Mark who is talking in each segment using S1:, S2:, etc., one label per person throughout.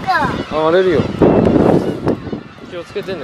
S1: あ、荒れるよ。気をつけてね。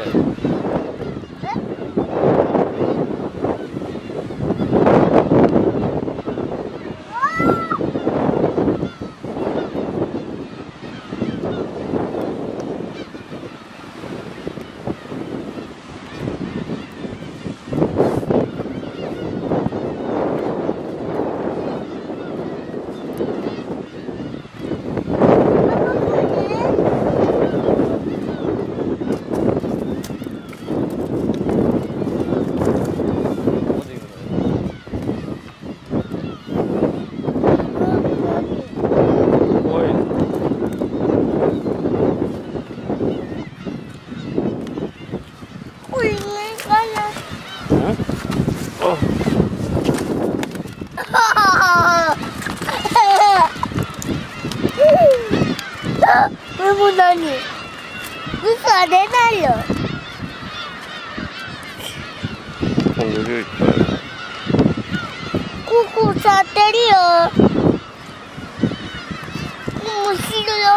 S2: これも何？嘘は出ないよ。ここ触ってるよ。虫いるよ。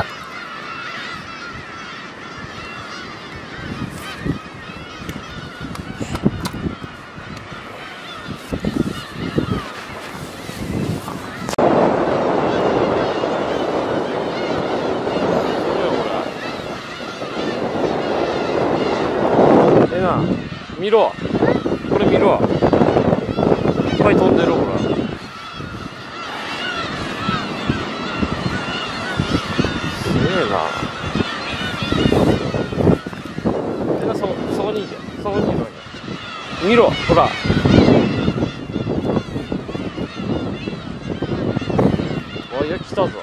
S1: 見ろ、これ見ろ、いっぱい飛んでる。ほら、すげえな。そこにいて、そこにいるわけ。見ろ、ほら。おいや、来たぞ。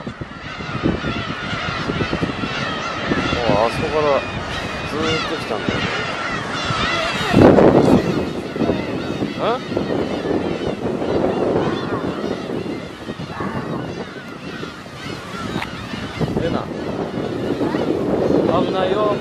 S1: あそこからずーっと来たんだよね。レナ、危ないよ。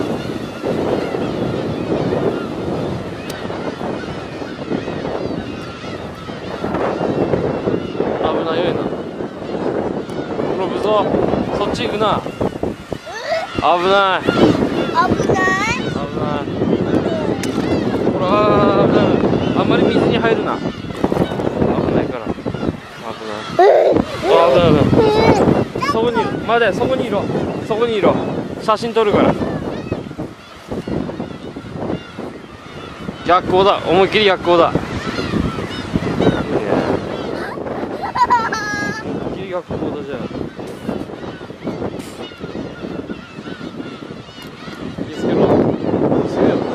S1: 危ないよ、レナ。転ぶぞ。そっち行くな。危ない。
S2: 危ない。
S1: 危ない。ほら、危ない。あんまり水に入るな。危ないから。危ない。危ない。そこにいる。まだそこにいろ。そこにいろ。写真撮るから。逆光だ。思いっきり逆光だ。思いっきり逆光だじゃん。気をつけろ。すげえよ。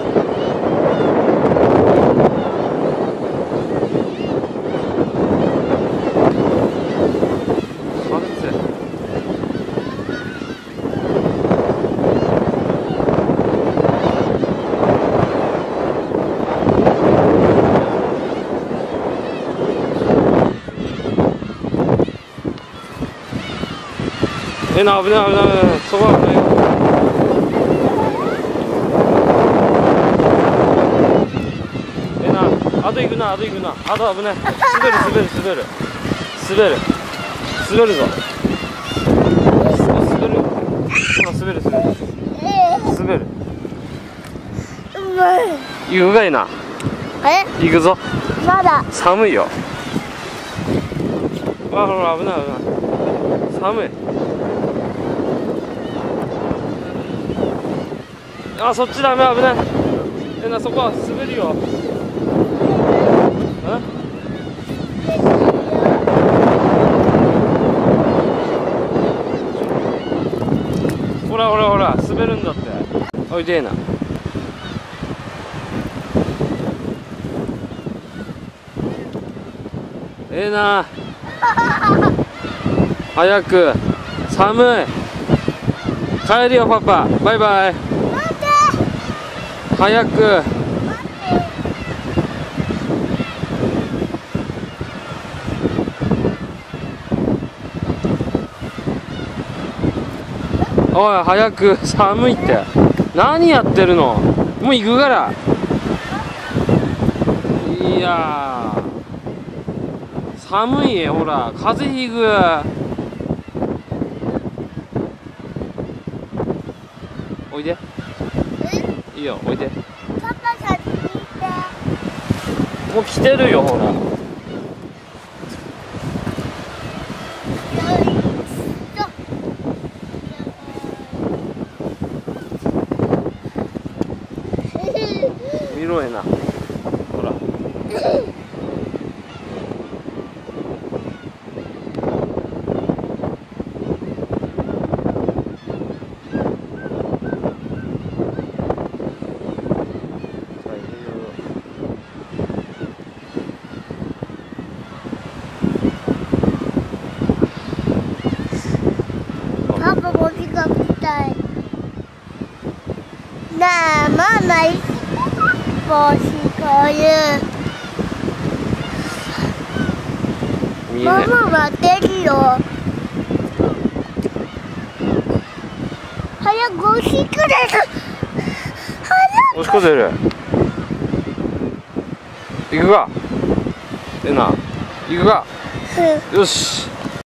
S1: 危ない危ない危ない。そこは危ないよ。あと行くな、あと行くな。あと危ない。滑る滑る滑る滑る滑るぞ。滑る。ほら滑る滑る滑る。行くがいな。行くぞ。
S2: まだ
S1: 寒いよ。ほら危ない危ない。寒い。あ、そっちダメ、危ない。そこは滑るよ。ほらほらほら、滑るんだって。おいでえな。ええな。早く。寒い。帰るよパパ。バイバイ。早く。おい早く。寒いって。何やってるの。もう行くから。いやー寒い。ほら風邪ひく。 おいで。いいよ、おいで。
S2: パパ先に行って。
S1: もう来てるよ、ほら。見ろえな。ほら。
S2: パパも近くたい。なあ、ママいつ帽子こういう。
S1: 見えね。
S2: ママ待ってるよ。早くおしっこ出る。
S1: おしっこ出る。行くか。えな。行くか。
S2: 早く。
S1: よし。